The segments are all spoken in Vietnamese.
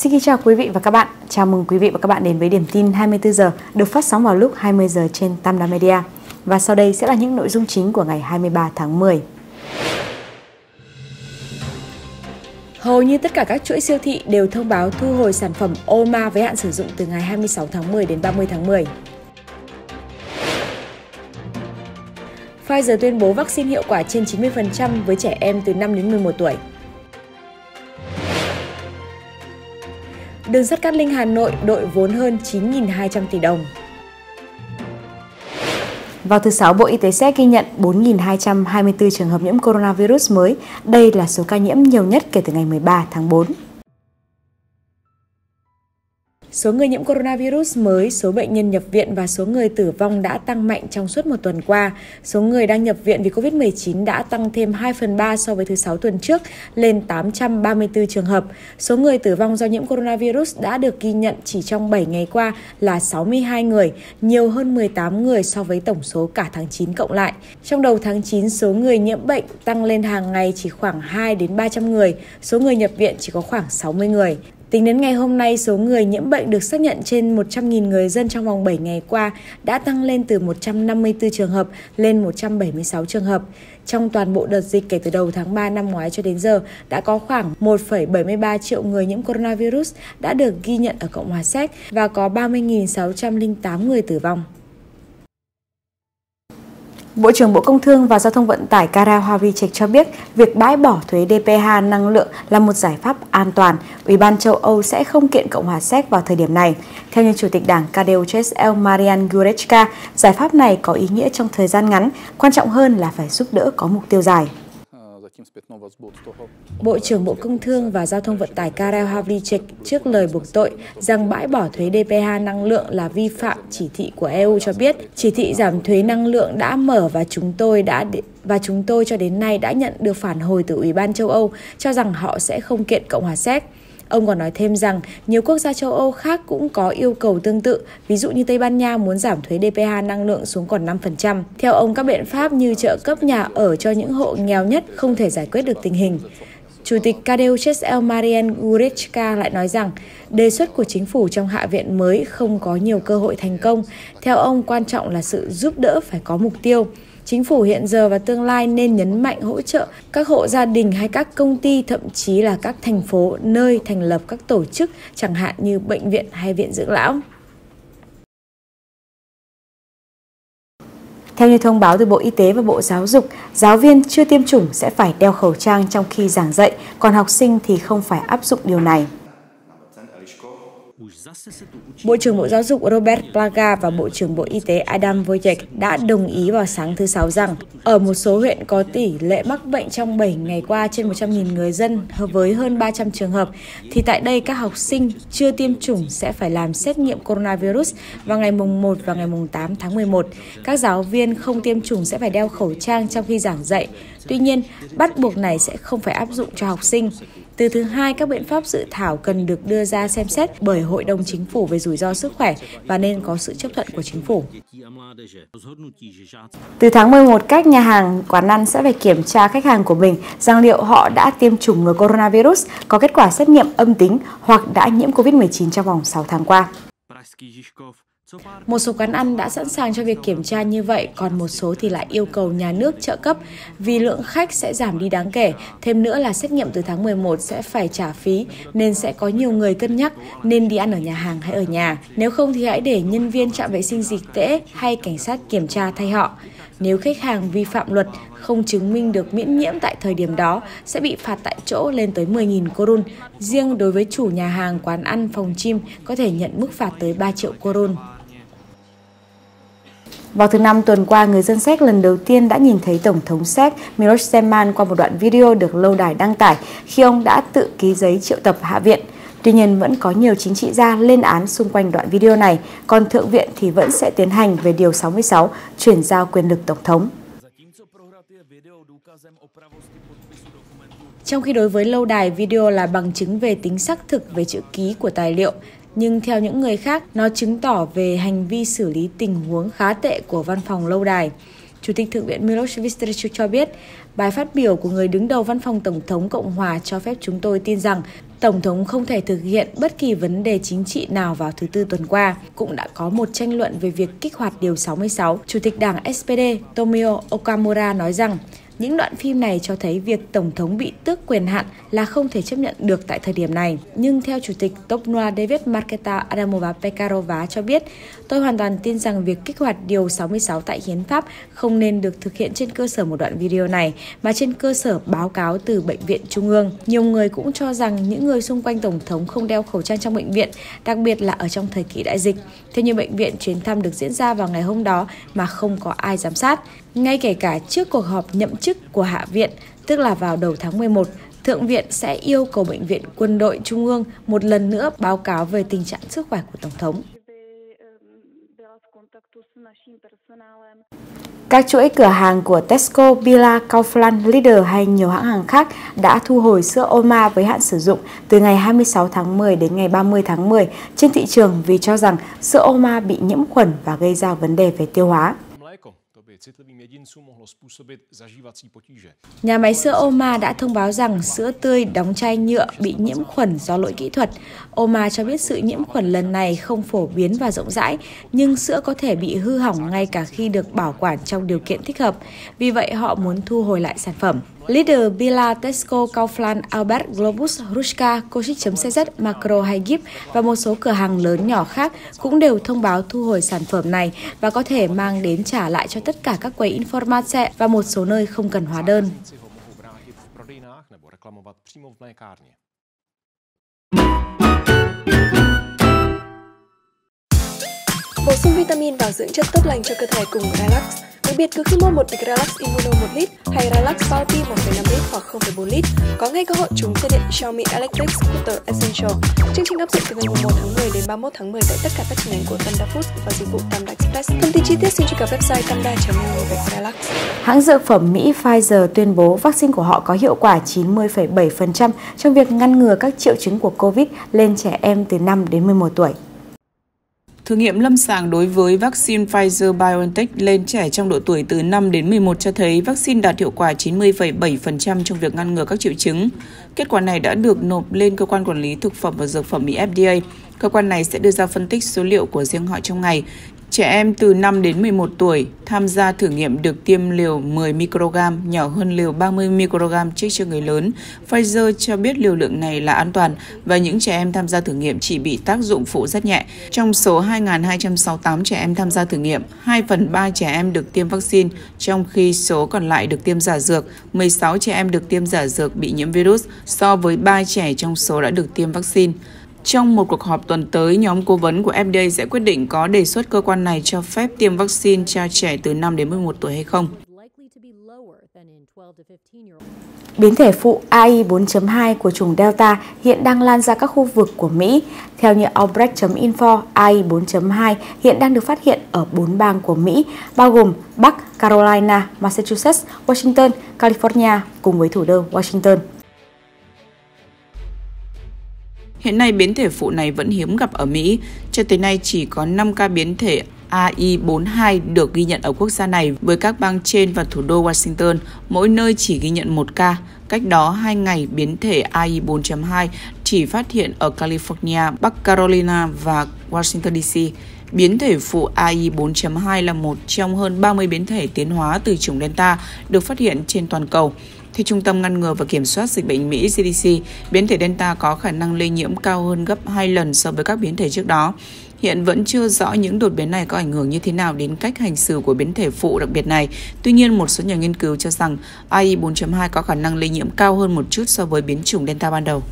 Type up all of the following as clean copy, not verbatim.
Xin kính chào quý vị và các bạn. Chào mừng quý vị và các bạn đến với Điểm tin 24 giờ được phát sóng vào lúc 20 giờ trên Tam Đa Media. Và sau đây sẽ là những nội dung chính của ngày 23 tháng 10. Hầu như tất cả các chuỗi siêu thị đều thông báo thu hồi sản phẩm Oma với hạn sử dụng từ ngày 26 tháng 10 đến 30 tháng 10. Pfizer tuyên bố vaccine hiệu quả trên 90% với trẻ em từ 5 đến 11 tuổi. Đường sắt Cát Linh Hà Nội đội vốn hơn 9.200 tỷ đồng. Vào thứ Sáu, Bộ Y tế Séc ghi nhận 4.224 trường hợp nhiễm coronavirus mới. Đây là số ca nhiễm nhiều nhất kể từ ngày 13 tháng 4. Số người nhiễm coronavirus mới, số bệnh nhân nhập viện và số người tử vong đã tăng mạnh trong suốt một tuần qua. Số người đang nhập viện vì Covid-19 đã tăng thêm 2/3 so với thứ Sáu tuần trước, lên 834 trường hợp. Số người tử vong do nhiễm coronavirus đã được ghi nhận chỉ trong 7 ngày qua là 62 người, nhiều hơn 18 người so với tổng số cả tháng 9 cộng lại. Trong đầu tháng 9, số người nhiễm bệnh tăng lên hàng ngày chỉ khoảng 2 đến 300 người, số người nhập viện chỉ có khoảng 60 người. Tính đến ngày hôm nay, số người nhiễm bệnh được xác nhận trên 100.000 người dân trong vòng 7 ngày qua đã tăng lên từ 154 trường hợp lên 176 trường hợp. Trong toàn bộ đợt dịch kể từ đầu tháng 3 năm ngoái cho đến giờ, đã có khoảng 1,73 triệu người nhiễm coronavirus đã được ghi nhận ở Cộng hòa Séc và có 30.608 người tử vong. Bộ trưởng Bộ Công Thương và Giao thông Vận tải Karel Havlíček cho biết việc bãi bỏ thuế DPH năng lượng là một giải pháp an toàn. Ủy ban châu Âu sẽ không kiện Cộng hòa Séc vào thời điểm này. Theo như Chủ tịch Đảng KDU-ČSL Marian Jurečka, giải pháp này có ý nghĩa trong thời gian ngắn, quan trọng hơn là phải giúp đỡ có mục tiêu dài. Bộ trưởng Bộ Công Thương và Giao thông Vận tải Karel Havlíček trước lời buộc tội rằng bãi bỏ thuế DPH năng lượng là vi phạm chỉ thị của EU cho biết, chỉ thị giảm thuế năng lượng đã mở và chúng tôi cho đến nay đã nhận được phản hồi từ Ủy ban châu Âu cho rằng họ sẽ không kiện Cộng hòa Séc. Ông còn nói thêm rằng nhiều quốc gia châu Âu khác cũng có yêu cầu tương tự, ví dụ như Tây Ban Nha muốn giảm thuế DPH năng lượng xuống còn 5%. Theo ông, các biện pháp như trợ cấp nhà ở cho những hộ nghèo nhất không thể giải quyết được tình hình. Chủ tịch KDU-ČSL Marian Jurečka lại nói rằng đề xuất của chính phủ trong Hạ viện mới không có nhiều cơ hội thành công. Theo ông, quan trọng là sự giúp đỡ phải có mục tiêu. Chính phủ hiện giờ và tương lai nên nhấn mạnh hỗ trợ các hộ gia đình hay các công ty, thậm chí là các thành phố nơi thành lập các tổ chức, chẳng hạn như bệnh viện hay viện dưỡng lão. Theo như thông báo từ Bộ Y tế và Bộ Giáo dục, giáo viên chưa tiêm chủng sẽ phải đeo khẩu trang trong khi giảng dạy, còn học sinh thì không phải áp dụng điều này. Bộ trưởng Bộ Giáo dục Robert Plaga và Bộ trưởng Bộ Y tế Adam Vojtěch đã đồng ý vào sáng thứ Sáu rằng ở một số huyện có tỷ lệ mắc bệnh trong 7 ngày qua trên 100.000 người dân với hơn 300 trường hợp, thì tại đây các học sinh chưa tiêm chủng sẽ phải làm xét nghiệm coronavirus vào ngày mùng 1 và ngày mùng 8 tháng 11. Các giáo viên không tiêm chủng sẽ phải đeo khẩu trang trong khi giảng dạy. Tuy nhiên, bắt buộc này sẽ không phải áp dụng cho học sinh. Từ thứ Hai, các biện pháp dự thảo cần được đưa ra xem xét bởi Hội đồng Chính phủ về rủi ro sức khỏe và nên có sự chấp thuận của Chính phủ. Từ tháng 11, các nhà hàng, quán ăn sẽ phải kiểm tra khách hàng của mình rằng liệu họ đã tiêm chủng ngừa coronavirus, có kết quả xét nghiệm âm tính hoặc đã nhiễm Covid-19 trong vòng 6 tháng qua. Một số quán ăn đã sẵn sàng cho việc kiểm tra như vậy, còn một số thì lại yêu cầu nhà nước trợ cấp vì lượng khách sẽ giảm đi đáng kể. Thêm nữa là xét nghiệm từ tháng 11 sẽ phải trả phí nên sẽ có nhiều người cân nhắc nên đi ăn ở nhà hàng hay ở nhà. Nếu không thì hãy để nhân viên trạm vệ sinh dịch tễ hay cảnh sát kiểm tra thay họ. Nếu khách hàng vi phạm luật, không chứng minh được miễn nhiễm tại thời điểm đó, sẽ bị phạt tại chỗ lên tới 10.000 korun. Riêng đối với chủ nhà hàng, quán ăn, phòng gym có thể nhận mức phạt tới 3 triệu korun. Vào thứ Năm tuần qua, người dân Séc lần đầu tiên đã nhìn thấy Tổng thống Séc Miloš Zeman qua một đoạn video được lâu đài đăng tải khi ông đã tự ký giấy triệu tập Hạ viện. Tuy nhiên, vẫn có nhiều chính trị gia lên án xung quanh đoạn video này, còn Thượng viện thì vẫn sẽ tiến hành về Điều 66, chuyển giao quyền lực Tổng thống. Trong khi đối với lâu đài, video là bằng chứng về tính xác thực về chữ ký của tài liệu. Nhưng theo những người khác, nó chứng tỏ về hành vi xử lý tình huống khá tệ của văn phòng lâu đài. Chủ tịch Thượng viện Miloš Vystrčil cho biết, bài phát biểu của người đứng đầu văn phòng Tổng thống Cộng hòa cho phép chúng tôi tin rằng Tổng thống không thể thực hiện bất kỳ vấn đề chính trị nào vào thứ Tư tuần qua. Cũng đã có một tranh luận về việc kích hoạt Điều 66. Chủ tịch đảng SPD Tomio Okamura nói rằng, những đoạn phim này cho thấy việc Tổng thống bị tước quyền hạn là không thể chấp nhận được tại thời điểm này. Nhưng theo Chủ tịch Topnoa David Marketa Adamova Pekarova cho biết, tôi hoàn toàn tin rằng việc kích hoạt Điều 66 tại Hiến pháp không nên được thực hiện trên cơ sở một đoạn video này, mà trên cơ sở báo cáo từ Bệnh viện Trung ương. Nhiều người cũng cho rằng những người xung quanh Tổng thống không đeo khẩu trang trong bệnh viện, đặc biệt là ở trong thời kỳ đại dịch. Theo như bệnh viện, chuyến thăm được diễn ra vào ngày hôm đó mà không có ai giám sát. Ngay kể cả trước cuộc họp nhậm chức của Hạ viện, tức là vào đầu tháng 11, Thượng viện sẽ yêu cầu Bệnh viện Quân đội Trung ương một lần nữa báo cáo về tình trạng sức khỏe của Tổng thống. Các chuỗi cửa hàng của Tesco, Billa, Kaufland, Lidl hay nhiều hãng hàng khác đã thu hồi sữa Oma với hạn sử dụng từ ngày 26 tháng 10 đến ngày 30 tháng 10 trên thị trường vì cho rằng sữa Oma bị nhiễm khuẩn và gây ra vấn đề về tiêu hóa. Nhà máy sữa Oma đã thông báo rằng sữa tươi đóng chai nhựa bị nhiễm khuẩn do lỗi kỹ thuật. Oma cho biết sự nhiễm khuẩn lần này không phổ biến và rộng rãi, nhưng sữa có thể bị hư hỏng ngay cả khi được bảo quản trong điều kiện thích hợp. Vì vậy, họ muốn thu hồi lại sản phẩm. Lidl, Billa, Tesco, Kaufland, Albert, Globus, Ruska, Košice.cz, Makro hay Gift và một số cửa hàng lớn nhỏ khác cũng đều thông báo thu hồi sản phẩm này và có thể mang đến trả lại cho tất cả các quầy Informace và một số nơi không cần hóa đơn. Bổ sung vitamin và dưỡng chất tốt lành cho cơ thể cùng Relax. Đặc biệt, cứ khi mua một bịch Relax Immuno 1 lít hay Relax Bounty 1,5 lít hoặc 0,4 lít, có ngay cơ hội trúng xe điện Xiaomi Electric Scooter Essential. Chương trình áp dụng từ ngày 1 tháng 10 đến 31 tháng 10 tại tất cả các chi nhánh của Panda Foods và dịch vụ Panda Express. Thông tin chi tiết xin truy cập website panda.com/relax. Hãng dược phẩm Mỹ Pfizer tuyên bố vaccine của họ có hiệu quả 90,7% trong việc ngăn ngừa các triệu chứng của COVID lên trẻ em từ 5 đến 11 tuổi. Thử nghiệm lâm sàng đối với vaccine Pfizer-BioNTech lên trẻ trong độ tuổi từ 5 đến 11 cho thấy vaccine đạt hiệu quả 90,7% trong việc ngăn ngừa các triệu chứng. Kết quả này đã được nộp lên Cơ quan Quản lý Thực phẩm và Dược phẩm Mỹ FDA. Cơ quan này sẽ đưa ra phân tích số liệu của riêng họ trong ngày. Trẻ em từ 5 đến 11 tuổi tham gia thử nghiệm được tiêm liều 10 microgram, nhỏ hơn liều 30 microgram trích cho người lớn. Pfizer cho biết liều lượng này là an toàn và những trẻ em tham gia thử nghiệm chỉ bị tác dụng phụ rất nhẹ. Trong số 2.268 trẻ em tham gia thử nghiệm, 2/3 trẻ em được tiêm vaccine, trong khi số còn lại được tiêm giả dược. 16 trẻ em được tiêm giả dược bị nhiễm virus so với 3 trẻ trong số đã được tiêm vaccine. Trong một cuộc họp tuần tới, nhóm cố vấn của FDA sẽ quyết định có đề xuất cơ quan này cho phép tiêm vaccine cho trẻ từ 5 đến 11 tuổi hay không. Biến thể phụ AI4.2 của chủng Delta hiện đang lan ra các khu vực của Mỹ. Theo như Outbreak.info, AI4.2 hiện đang được phát hiện ở 4 bang của Mỹ, bao gồm Bắc Carolina, Massachusetts, Washington, California cùng với thủ đô Washington. Hiện nay, biến thể phụ này vẫn hiếm gặp ở Mỹ. Cho tới nay, chỉ có 5 ca biến thể AI42 được ghi nhận ở quốc gia này với các bang trên và thủ đô Washington, mỗi nơi chỉ ghi nhận 1 ca. Cách đó 2 ngày, biến thể AI4.2 chỉ phát hiện ở California, Bắc Carolina và Washington DC. Biến thể phụ AI4.2 là một trong hơn 30 biến thể tiến hóa từ chủng Delta được phát hiện trên toàn cầu. Theo Trung tâm Ngăn ngừa và Kiểm soát Dịch bệnh Mỹ CDC, biến thể Delta có khả năng lây nhiễm cao hơn gấp 2 lần so với các biến thể trước đó. Hiện vẫn chưa rõ những đột biến này có ảnh hưởng như thế nào đến cách hành xử của biến thể phụ đặc biệt này. Tuy nhiên, một số nhà nghiên cứu cho rằng AI4.2 có khả năng lây nhiễm cao hơn một chút so với biến chủng Delta ban đầu.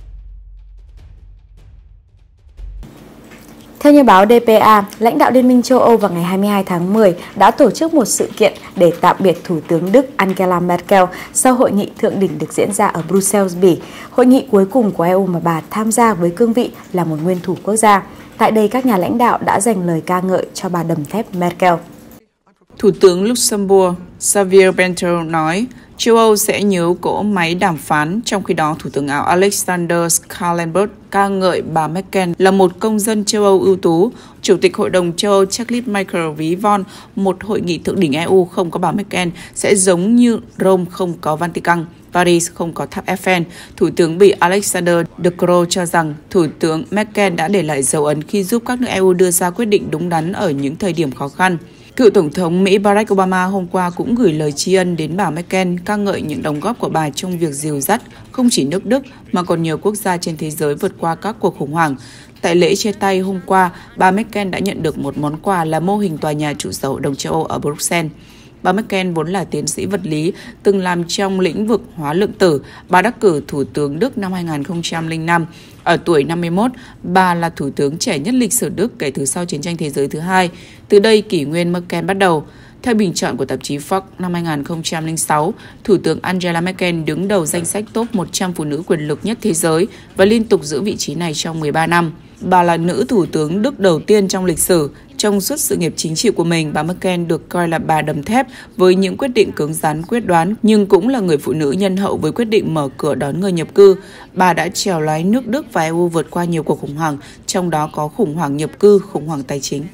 Theo như báo DPA, lãnh đạo Liên minh châu Âu vào ngày 22 tháng 10 đã tổ chức một sự kiện để tạm biệt Thủ tướng Đức Angela Merkel sau hội nghị thượng đỉnh được diễn ra ở Brussels, Bỉ, hội nghị cuối cùng của EU mà bà tham gia với cương vị là một nguyên thủ quốc gia. Tại đây, các nhà lãnh đạo đã dành lời ca ngợi cho bà đầm thép Merkel. Thủ tướng Luxembourg Xavier Bentel nói, Châu Âu sẽ nhớ cỗ máy đàm phán, trong khi đó Thủ tướng Áo Alexander Schallenberg ca ngợi bà Merkel là một công dân châu Âu ưu tú. Chủ tịch Hội đồng châu Âu Charles Michael ví von một hội nghị thượng đỉnh EU không có bà Merkel sẽ giống như Rome không có Vatican, Paris không có tháp Eiffel. Thủ tướng Bỉ Alexander De Croo cho rằng Thủ tướng Merkel đã để lại dấu ấn khi giúp các nước EU đưa ra quyết định đúng đắn ở những thời điểm khó khăn. Cựu Tổng thống Mỹ Barack Obama hôm qua cũng gửi lời tri ân đến bà Merkel, ca ngợi những đóng góp của bà trong việc dìu dắt không chỉ nước Đức mà còn nhiều quốc gia trên thế giới vượt qua các cuộc khủng hoảng. Tại lễ chia tay hôm qua, bà Merkel đã nhận được một món quà là mô hình tòa nhà trụ sở Hội đồng châu Âu ở Bruxelles. Bà Merkel vốn là tiến sĩ vật lý, từng làm trong lĩnh vực hóa lượng tử. Bà đắc cử Thủ tướng Đức năm 2005. Ở tuổi 51, bà là Thủ tướng trẻ nhất lịch sử Đức kể từ sau Chiến tranh Thế giới thứ hai. Từ đây, kỷ nguyên Merkel bắt đầu. Theo bình chọn của tạp chí Forbes năm 2006, Thủ tướng Angela Merkel đứng đầu danh sách top 100 phụ nữ quyền lực nhất thế giới và liên tục giữ vị trí này trong 13 năm. Bà là nữ Thủ tướng Đức đầu tiên trong lịch sử. Trong suốt sự nghiệp chính trị của mình, bà Merkel được coi là bà đầm thép với những quyết định cứng rắn quyết đoán, nhưng cũng là người phụ nữ nhân hậu với quyết định mở cửa đón người nhập cư. Bà đã chèo lái nước Đức và EU vượt qua nhiều cuộc khủng hoảng, trong đó có khủng hoảng nhập cư, khủng hoảng tài chính.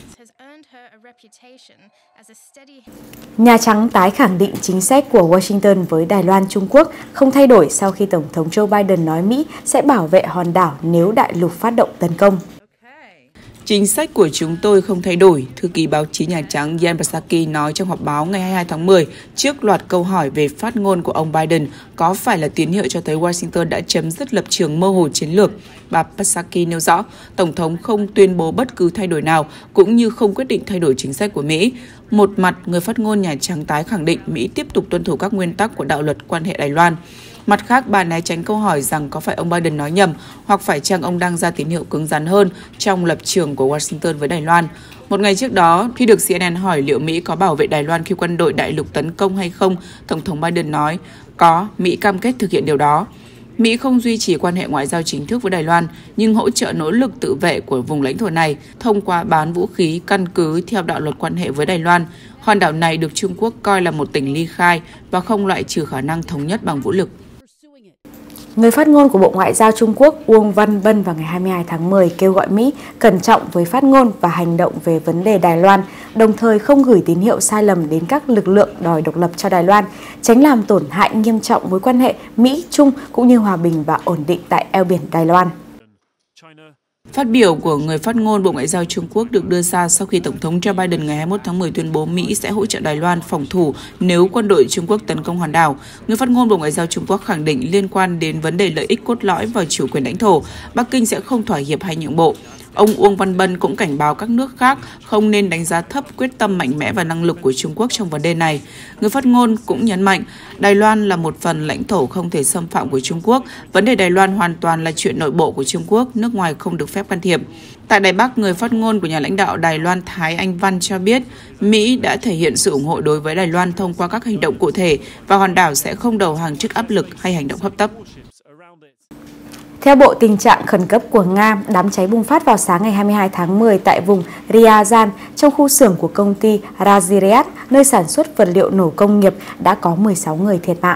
Nhà Trắng tái khẳng định chính sách của Washington với Đài Loan Trung Quốc không thay đổi sau khi Tổng thống Joe Biden nói Mỹ sẽ bảo vệ hòn đảo nếu đại lục phát động tấn công. Chính sách của chúng tôi không thay đổi, thư ký báo chí Nhà Trắng Jen Psaki nói trong họp báo ngày 22 tháng 10 trước loạt câu hỏi về phát ngôn của ông Biden có phải là tín hiệu cho thấy Washington đã chấm dứt lập trường mơ hồ chiến lược. Bà Psaki nêu rõ, Tổng thống không tuyên bố bất cứ thay đổi nào cũng như không quyết định thay đổi chính sách của Mỹ. Một mặt, người phát ngôn Nhà Trắng tái khẳng định Mỹ tiếp tục tuân thủ các nguyên tắc của đạo luật quan hệ Đài Loan. Mặt khác, bà né tránh câu hỏi rằng có phải ông Biden nói nhầm hoặc phải chăng ông đang ra tín hiệu cứng rắn hơn trong lập trường của Washington với Đài Loan. Một ngày trước đó, khi được CNN hỏi liệu Mỹ có bảo vệ Đài Loan khi quân đội đại lục tấn công hay không, Tổng thống Biden nói, có, Mỹ cam kết thực hiện điều đó. Mỹ không duy trì quan hệ ngoại giao chính thức với Đài Loan, nhưng hỗ trợ nỗ lực tự vệ của vùng lãnh thổ này thông qua bán vũ khí căn cứ theo đạo luật quan hệ với Đài Loan. Hòn đảo này được Trung Quốc coi là một tỉnh ly khai và không loại trừ khả năng thống nhất bằng vũ lực. Người phát ngôn của Bộ Ngoại giao Trung Quốc Uông Văn Bân vào ngày 22 tháng 10 kêu gọi Mỹ cẩn trọng với phát ngôn và hành động về vấn đề Đài Loan, đồng thời không gửi tín hiệu sai lầm đến các lực lượng đòi độc lập cho Đài Loan, tránh làm tổn hại nghiêm trọng mối quan hệ Mỹ-Trung cũng như hòa bình và ổn định tại eo biển Đài Loan. Phát biểu của người phát ngôn Bộ Ngoại giao Trung Quốc được đưa ra sau khi Tổng thống Joe Biden ngày 21 tháng 10 tuyên bố Mỹ sẽ hỗ trợ Đài Loan phòng thủ nếu quân đội Trung Quốc tấn công hòn đảo. Người phát ngôn Bộ Ngoại giao Trung Quốc khẳng định liên quan đến vấn đề lợi ích cốt lõi và chủ quyền lãnh thổ, Bắc Kinh sẽ không thỏa hiệp hay nhượng bộ. Ông Uông Văn Bân cũng cảnh báo các nước khác không nên đánh giá thấp quyết tâm mạnh mẽ và năng lực của Trung Quốc trong vấn đề này. Người phát ngôn cũng nhấn mạnh, Đài Loan là một phần lãnh thổ không thể xâm phạm của Trung Quốc. Vấn đề Đài Loan hoàn toàn là chuyện nội bộ của Trung Quốc, nước ngoài không được phép can thiệp. Tại Đài Bắc, người phát ngôn của nhà lãnh đạo Đài Loan Thái Anh Văn cho biết, Mỹ đã thể hiện sự ủng hộ đối với Đài Loan thông qua các hành động cụ thể và hòn đảo sẽ không đầu hàng trước áp lực hay hành động hấp tấp. Theo Bộ Tình trạng Khẩn cấp của Nga, đám cháy bùng phát vào sáng ngày 22 tháng 10 tại vùng Ryazan trong khu xưởng của công ty Razryad, nơi sản xuất vật liệu nổ công nghiệp, đã có 16 người thiệt mạng.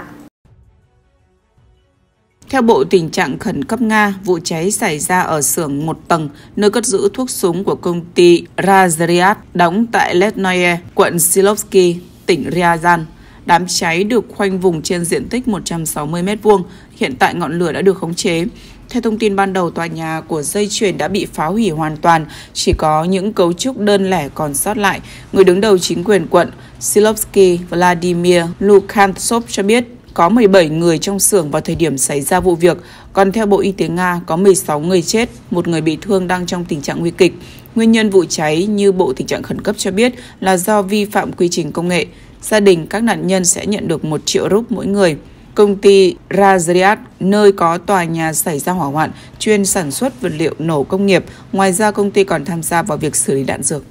Theo Bộ Tình trạng Khẩn cấp Nga, vụ cháy xảy ra ở xưởng một tầng, nơi cất giữ thuốc súng của công ty Razryad, đóng tại Letnoye, quận Silovsky, tỉnh Ryazan. Đám cháy được khoanh vùng trên diện tích 160 m², hiện tại ngọn lửa đã được khống chế. Theo thông tin ban đầu, tòa nhà của dây chuyền đã bị phá hủy hoàn toàn, chỉ có những cấu trúc đơn lẻ còn sót lại. Người đứng đầu chính quyền quận Silovsky, Vladimir Lukantsov cho biết có 17 người trong xưởng vào thời điểm xảy ra vụ việc. Còn theo Bộ Y tế Nga, có 16 người chết, một người bị thương đang trong tình trạng nguy kịch. Nguyên nhân vụ cháy, như Bộ Tình trạng Khẩn cấp cho biết, là do vi phạm quy trình công nghệ. Gia đình các nạn nhân sẽ nhận được 1 triệu rúp mỗi người. Công ty Razryad, nơi có tòa nhà xảy ra hỏa hoạn, chuyên sản xuất vật liệu nổ công nghiệp. Ngoài ra, công ty còn tham gia vào việc xử lý đạn dược.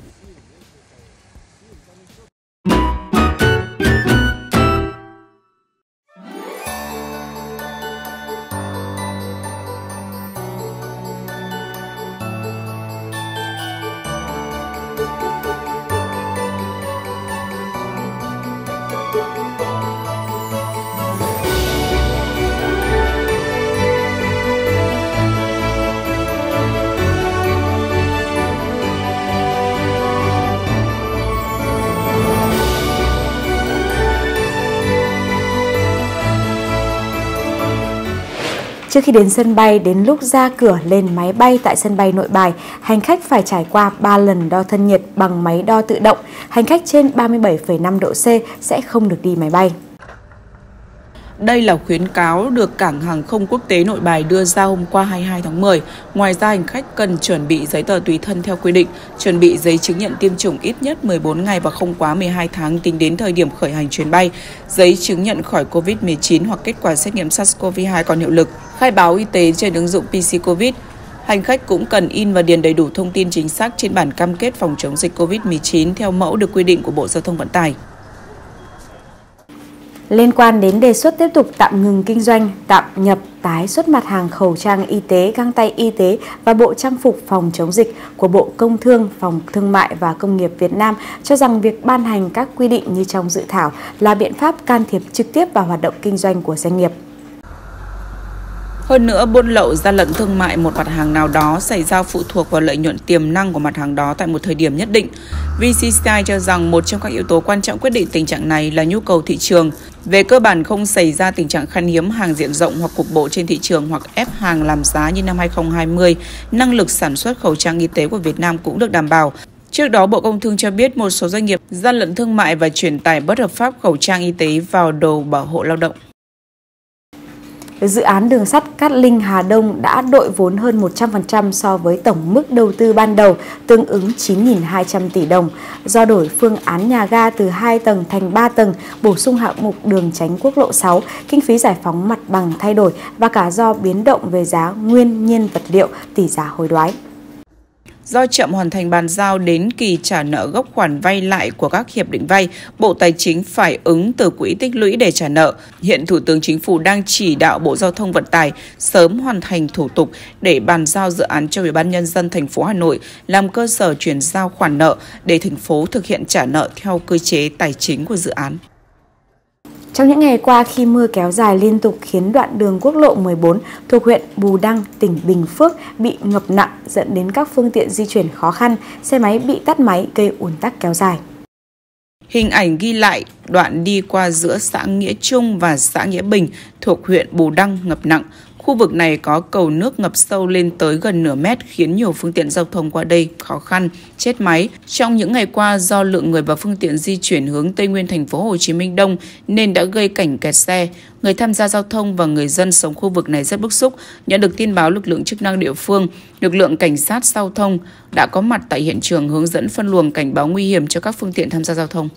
Trước khi đến sân bay, đến lúc ra cửa lên máy bay tại sân bay Nội Bài, hành khách phải trải qua 3 lần đo thân nhiệt bằng máy đo tự động. Hành khách trên 37,5 độ C sẽ không được đi máy bay. Đây là khuyến cáo được Cảng hàng không quốc tế Nội Bài đưa ra hôm qua 22 tháng 10. Ngoài ra, hành khách cần chuẩn bị giấy tờ tùy thân theo quy định, chuẩn bị giấy chứng nhận tiêm chủng ít nhất 14 ngày và không quá 12 tháng tính đến thời điểm khởi hành chuyến bay, giấy chứng nhận khỏi COVID-19 hoặc kết quả xét nghiệm SARS-CoV-2 còn hiệu lực, khai báo y tế trên ứng dụng PC COVID. Hành khách cũng cần in và điền đầy đủ thông tin chính xác trên bản cam kết phòng chống dịch COVID-19 theo mẫu được quy định của Bộ Giao thông Vận tải. Liên quan đến đề xuất tiếp tục tạm ngừng kinh doanh, tạm nhập, tái xuất mặt hàng khẩu trang y tế, găng tay y tế và bộ trang phục phòng chống dịch của Bộ Công Thương, Phòng Thương mại và Công nghiệp Việt Nam cho rằng việc ban hành các quy định như trong dự thảo là biện pháp can thiệp trực tiếp vào hoạt động kinh doanh của doanh nghiệp. Hơn nữa, buôn lậu, gian lận thương mại một mặt hàng nào đó xảy ra phụ thuộc vào lợi nhuận tiềm năng của mặt hàng đó tại một thời điểm nhất định. VCCI cho rằng một trong các yếu tố quan trọng quyết định tình trạng này là nhu cầu thị trường. Về cơ bản không xảy ra tình trạng khan hiếm hàng diện rộng hoặc cục bộ trên thị trường hoặc ép hàng làm giá như năm 2020, năng lực sản xuất khẩu trang y tế của Việt Nam cũng được đảm bảo. Trước đó, Bộ Công Thương cho biết một số doanh nghiệp gian lận thương mại và truyền tải bất hợp pháp khẩu trang y tế vào đồ bảo hộ lao động. Dự án đường sắt Cát Linh - Hà Đông đã đội vốn hơn 100% so với tổng mức đầu tư ban đầu, tương ứng 9.200 tỷ đồng. Do đổi phương án nhà ga từ 2 tầng thành 3 tầng, bổ sung hạng mục đường tránh quốc lộ 6, kinh phí giải phóng mặt bằng thay đổi và cả do biến động về giá nguyên nhiên vật liệu, tỷ giá hối đoái. Do chậm hoàn thành bàn giao đến kỳ trả nợ gốc khoản vay lại của các hiệp định vay, Bộ Tài chính phải ứng từ quỹ tích lũy để trả nợ. Hiện Thủ tướng Chính phủ đang chỉ đạo Bộ Giao thông Vận tải sớm hoàn thành thủ tục để bàn giao dự án cho Ủy ban Nhân dân thành phố Hà Nội làm cơ sở chuyển giao khoản nợ để thành phố thực hiện trả nợ theo cơ chế tài chính của dự án. Trong những ngày qua, khi mưa kéo dài liên tục khiến đoạn đường quốc lộ 14 thuộc huyện Bù Đăng, tỉnh Bình Phước bị ngập nặng dẫn đến các phương tiện di chuyển khó khăn, xe máy bị tắt máy gây ùn tắc kéo dài. Hình ảnh ghi lại đoạn đi qua giữa xã Nghĩa Trung và xã Nghĩa Bình thuộc huyện Bù Đăng ngập nặng. Khu vực này có cầu nước ngập sâu lên tới gần nửa mét khiến nhiều phương tiện giao thông qua đây khó khăn, chết máy. Trong những ngày qua, do lượng người và phương tiện di chuyển hướng Tây Nguyên thành phố Hồ Chí Minh đông nên đã gây cảnh kẹt xe. Người tham gia giao thông và người dân sống khu vực này rất bức xúc. Nhận được tin báo, lực lượng chức năng địa phương, lực lượng cảnh sát giao thông đã có mặt tại hiện trường hướng dẫn phân luồng cảnh báo nguy hiểm cho các phương tiện tham gia giao thông.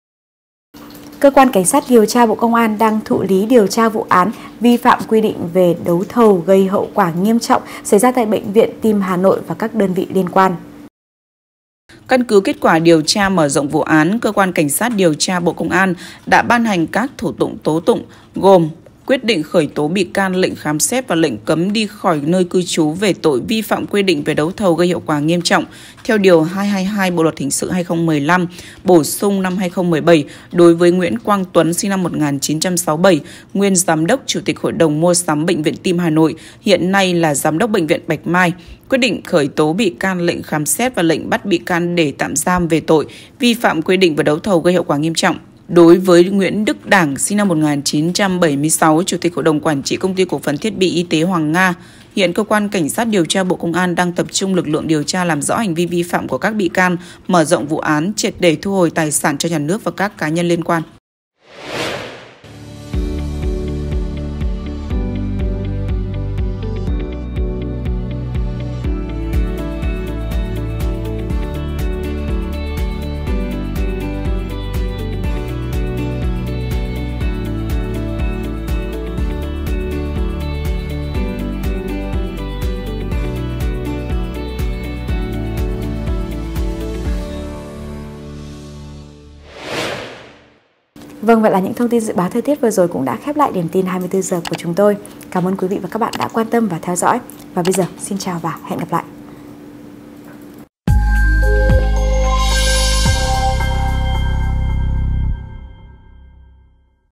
Cơ quan Cảnh sát điều tra Bộ Công an đang thụ lý điều tra vụ án vi phạm quy định về đấu thầu gây hậu quả nghiêm trọng xảy ra tại Bệnh viện Tim Hà Nội và các đơn vị liên quan. Căn cứ kết quả điều tra mở rộng vụ án, Cơ quan Cảnh sát điều tra Bộ Công an đã ban hành các thủ tục tố tụng gồm quyết định khởi tố bị can, lệnh khám xét và lệnh cấm đi khỏi nơi cư trú về tội vi phạm quy định về đấu thầu gây hậu quả nghiêm trọng theo Điều 222 Bộ Luật Hình sự 2015, bổ sung năm 2017 đối với Nguyễn Quang Tuấn sinh năm 1967, nguyên Giám đốc Chủ tịch Hội đồng Mua sắm Bệnh viện Tim Hà Nội, hiện nay là Giám đốc Bệnh viện Bạch Mai. Quyết định khởi tố bị can, lệnh khám xét và lệnh bắt bị can để tạm giam về tội vi phạm quy định về đấu thầu gây hậu quả nghiêm trọng. Đối với Nguyễn Đức Đảng, sinh năm 1976, Chủ tịch Hội đồng Quản trị Công ty Cổ phần Thiết bị Y tế Hoàng Nga, hiện Cơ quan Cảnh sát điều tra Bộ Công an đang tập trung lực lượng điều tra làm rõ hành vi vi phạm của các bị can, mở rộng vụ án, triệt để thu hồi tài sản cho nhà nước và các cá nhân liên quan. Vâng, vậy là những thông tin dự báo thời tiết vừa rồi cũng đã khép lại điểm tin 24 giờ của chúng tôi. Cảm ơn quý vị và các bạn đã quan tâm và theo dõi. Và bây giờ, xin chào và hẹn gặp lại.